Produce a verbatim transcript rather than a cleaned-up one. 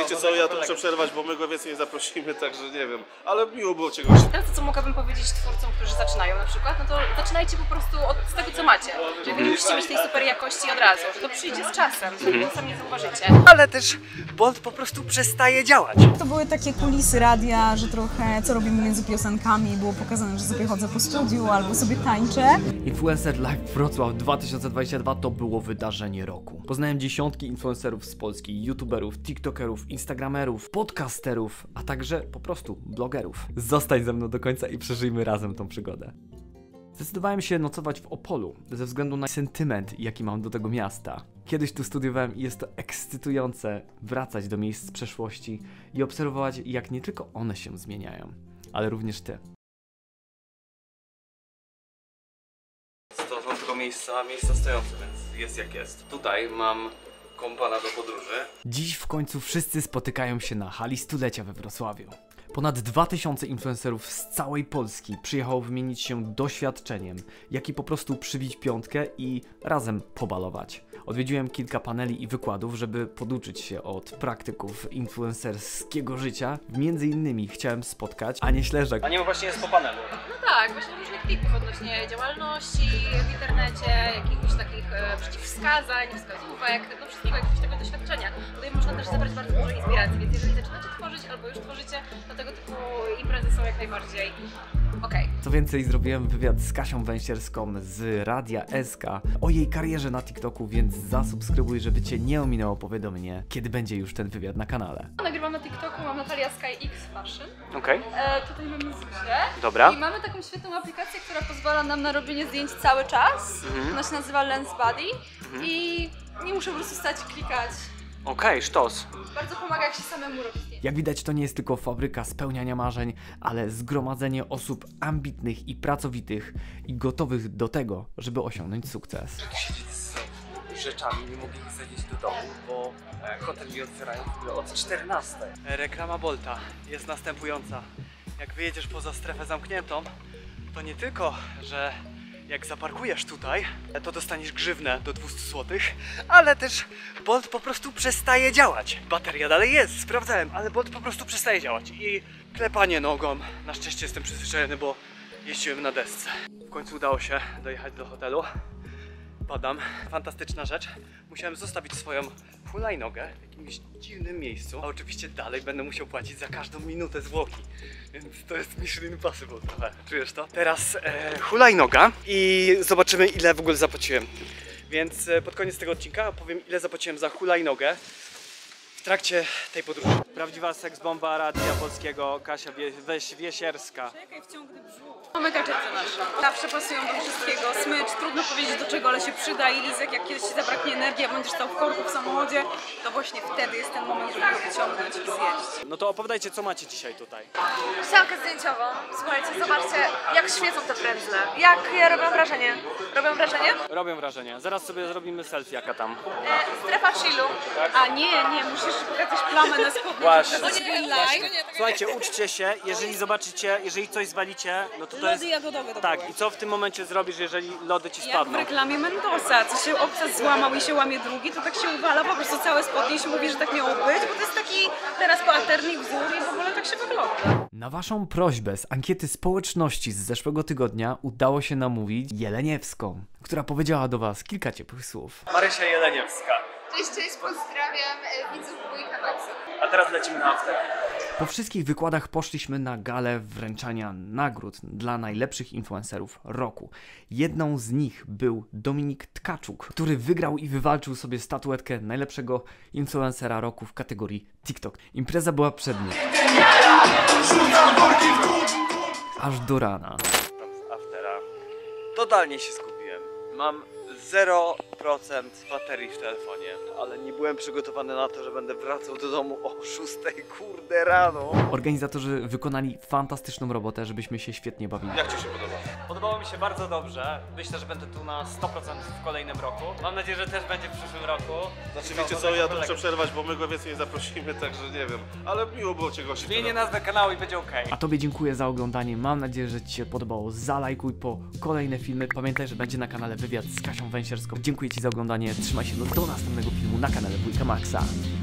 wiecie co, ja tu muszę przerwać, bo my go więcej nie zaprosimy, także nie wiem, ale miło było cię gościć. Teraz to, co mogłabym powiedzieć twórcom, którzy zaczynają na przykład, no to zaczynajcie po prostu od z tego, co macie. Że wy nie musicie mieć tej super jakości od razu, że to przyjdzie z czasem, że to sami zauważycie. Ale też Bolt po prostu przestaje działać. To były takie kulisy radia, że trochę co robimy między piosenkami, było pokazane, że sobie chodzę po studiu albo sobie tańczę. Influencer Live Wrocław dwa tysiące dwudziesty drugi to było wydarzenie roku. Poznałem dziesiątki influencerów z Polski, youtuberów, tiktokerów, instagramerów, podcasterów, a także po prostu blogerów. Zostań ze mną do końca i przeżyjmy razem tą przygodę. Zdecydowałem się nocować w Opolu ze względu na sentyment, jaki mam do tego miasta. Kiedyś tu studiowałem i jest to ekscytujące wracać do miejsc z przeszłości i obserwować, jak nie tylko one się zmieniają, ale również ty. To są tylko miejsca, miejsca stojące, więc jest jak jest. Tutaj mam kompana do podróży. Dziś w końcu wszyscy spotykają się na hali stulecia we Wrocławiu. Ponad dwa tysiące influencerów z całej Polski przyjechało wymienić się doświadczeniem, jak i po prostu przybić piątkę i razem pobalować. Odwiedziłem kilka paneli i wykładów, żeby poduczyć się od praktyków influencerskiego życia. Między innymi chciałem spotkać Anię Śleżak. Ania właśnie jest po panelu. No tak, właśnie różnych tipów odnośnie działalności w internecie, jakichś takich e, przeciwwskazań, wskazówek, no wszystkiego, jakiegoś tego doświadczenia. Tutaj można też zebrać bardzo dużo inspiracji, więc jeżeli zaczynacie tworzyć albo już tworzycie, to tego typu imprezy są jak najbardziej okej. Co więcej, zrobiłem wywiad z Kasią Węsierską z Radia S K o jej karierze na TikToku, więc zasubskrybuj, żeby cię nie ominęło powiadomienie, kiedy będzie już ten wywiad na kanale. Nagrywam na TikToku, mam Natalia Sky X Fashion. Okej. Okay. E, tutaj mamy Zuzię. Dobra. I mamy taką świetną aplikację, która pozwala nam na robienie zdjęć cały czas. Mhm. Ona się nazywa Lens Buddy mhm. i nie muszę po prostu stać i klikać. Okej, okay, sztos. Bardzo pomaga, jak się samemu robi zdjęcia. Jak widać, to nie jest tylko fabryka spełniania marzeń, ale zgromadzenie osób ambitnych i pracowitych i gotowych do tego, żeby osiągnąć sukces. Siedzieć z rzeczami, nie mogli zejść do domu, bo hotel mi otwierają od czternastej. Reklama Bolta jest następująca. Jak wyjedziesz poza strefę zamkniętą, to nie tylko, że jak zaparkujesz tutaj, to dostaniesz grzywnę do dwieście złotych, ale też Bolt po prostu przestaje działać. Bateria dalej jest, sprawdzałem, ale Bolt po prostu przestaje działać. I klepanie nogą, na szczęście jestem przyzwyczajony, bo jeździłem na desce. W końcu udało się dojechać do hotelu. Padam. Fantastyczna rzecz. Musiałem zostawić swoją hulajnogę w jakimś dziwnym miejscu, a oczywiście dalej będę musiał płacić za każdą minutę zwłoki. Więc to jest Mission Impossible trochę. Czujesz to? Teraz e, hulajnoga i zobaczymy, ile w ogóle zapłaciłem. Więc e, pod koniec tego odcinka powiem, ile zapłaciłem za hulajnogę w trakcie tej podróży. Prawdziwa seksbomba Radia Polskiego, Kasia Wie Węsierska. Czekaj, wciągnę brzuch. Mamy gadżety nasze. Zawsze pasują do wszystkiego. Smycz, trudno powiedzieć do czego, ale się przyda i lizek, jak kiedyś ci zabraknie energii, a będziesz stał w korku w samochodzie, to właśnie wtedy jest ten moment, żeby go wyciągnąć i zjeść. No to opowiadajcie, co macie dzisiaj tutaj. Ściankę zdjęciową. Słuchajcie, zobaczcie, jak świecą te frędzle. Jak je robią wrażenie? Robią wrażenie? Robią wrażenie. Zaraz sobie zrobimy selfie, jaka tam. E, strefa chillu. A nie, nie, musisz pokazać plamę na spodnie. Właśnie. Live. Słuchajcie, uczcie się, jeżeli zobaczycie, jeżeli coś zwalicie, no to to jest... Lody jagodowe to Tak, były. i co w tym momencie zrobisz, jeżeli lody ci Jak w spadną? reklamie Mentosa, co się obcas złamał i się łamie drugi, to tak się uwala po prostu całe spodnie i się mówi, że tak miało być, bo to jest taki teraz paternik wzór i w ogóle tak się wygląda. Na waszą prośbę z ankiety społeczności z zeszłego tygodnia udało się namówić Jeleniewską, która powiedziała do was kilka ciepłych słów. Marysia Jeleniewska. Cześć, cześć, pozdrawiam e, widzów Wujka Maxa. A teraz lecimy na after. Po wszystkich wykładach poszliśmy na galę wręczania nagród dla najlepszych influencerów roku. Jedną z nich był Dominik Tkaczuk, który wygrał i wywalczył sobie statuetkę najlepszego influencera roku w kategorii TikTok. Impreza była przed nim. Aż do rana. Z aftera. Totalnie się skupiłem. Mam zero procent baterii w telefonie, ale nie byłem przygotowany na to, że będę wracał do domu o szóstej kurde rano. Organizatorzy wykonali fantastyczną robotę, żebyśmy się świetnie bawili. Jak ci się podoba? Podobało mi się bardzo dobrze. Myślę, że będę tu na sto procent w kolejnym roku. Mam nadzieję, że też będzie w przyszłym roku. Znaczy wiecie co, ja tu muszę przerwać, bo my go więcej nie zaprosimy, także nie wiem. Ale miło było cię gościć. Zmienię nazwę kanału i będzie ok. A tobie dziękuję za oglądanie, mam nadzieję, że ci się podobało. Zalajkuj po kolejne filmy. Pamiętaj, że będzie na kanale wywiad z Kasią Węsierską. Dziękuję ci za oglądanie, trzymaj się do, do następnego filmu na kanale Wujka Maxa.